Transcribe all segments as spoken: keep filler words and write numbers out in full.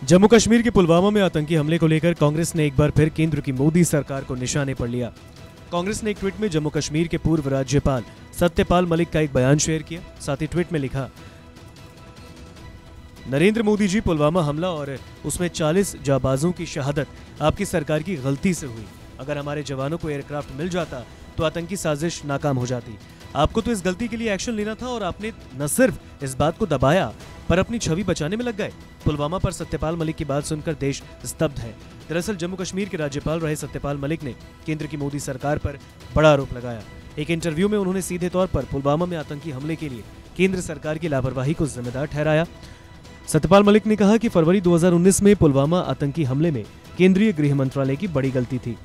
जम्मू कश्मीर के पुलवामा में आतंकी हमले को लेकर कांग्रेस ने एक बार फिर केंद्र की मोदी सरकार को निशाने पर लिया। कांग्रेस ने एक ट्वीट में जम्मू कश्मीर के पूर्व राज्यपाल सत्यपाल मलिक का एक बयान शेयर किया। साथ ही ट्वीट में लिखा, नरेंद्र मोदी जी, पुलवामा हमला और उसमें चालीस जाबाजों की शहादत आपकी सरकार की गलती से हुई। अगर हमारे जवानों को एयरक्राफ्ट मिल जाता तो आतंकी साजिश नाकाम हो जाती। आपको तो इस गलती के लिए एक्शन लेना था और आपने न सिर्फ इस बात को दबाया पर अपनी छवि बचाने में लग गए। पुलवामा पर सत्यपाल मलिक की बात सुनकर देश स्तब्ध है। दरअसल जम्मू कश्मीर के राज्यपाल रहे सत्यपाल मलिक ने केंद्र की मोदी सरकार पर बड़ा आरोप लगाया। एक इंटरव्यू में उन्होंने सीधे तौर पर पुलवामा में आतंकी हमले के लिए केंद्र सरकार की लापरवाही को जिम्मेदार ठहराया। सत्यपाल मलिक ने कहा कि फरवरी दो हज़ार उन्नीस में पुलवामा आतंकी हमले में केंद्रीय गृह मंत्रालय की बड़ी गलती थी।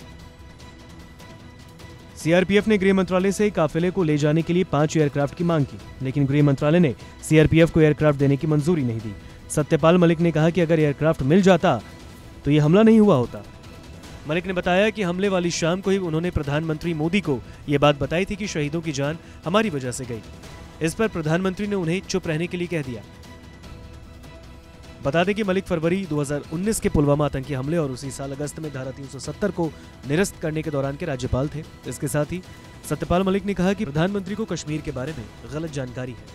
सीआरपीएफ ने गृह मंत्रालय से काफिले को ले जाने के लिए पांच एयरक्राफ्ट की मांग की, लेकिन गृह मंत्रालय ने सीआरपीएफ को एयरक्राफ्ट देने की मंजूरी नहीं दी। सत्यपाल मलिक ने कहा कि अगर एयरक्राफ्ट मिल जाता तो यह हमला नहीं हुआ होता। मलिक ने बताया कि हमले वाली शाम को ही उन्होंने प्रधानमंत्री मोदी को यह बात बताई थी कि शहीदों की जान हमारी वजह से गई। इस पर प्रधानमंत्री ने उन्हें चुप रहने के लिए कह दिया। बता दें कि मलिक फरवरी दो हज़ार उन्नीस के पुलवामा आतंकी हमले और उसी साल अगस्त में धारा तीन सौ सत्तर को निरस्त करने के दौरान के राज्यपाल थे। इसके साथ ही सत्यपाल मलिक ने कहा कि प्रधानमंत्री को कश्मीर के बारे में गलत जानकारी है।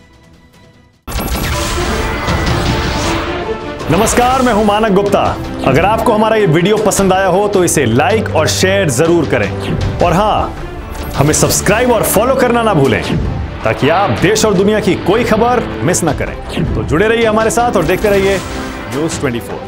नमस्कार, मैं हूं मानक गुप्ता। अगर आपको हमारा ये वीडियो पसंद आया हो तो इसे लाइक और शेयर जरूर करें और हाँ, हमें सब्सक्राइब और फॉलो करना ना भूलें ताकि आप देश और दुनिया की कोई खबर मिस ना करें। तो जुड़े रहिए हमारे साथ और देखते रहिए न्यूज़ चौबीस।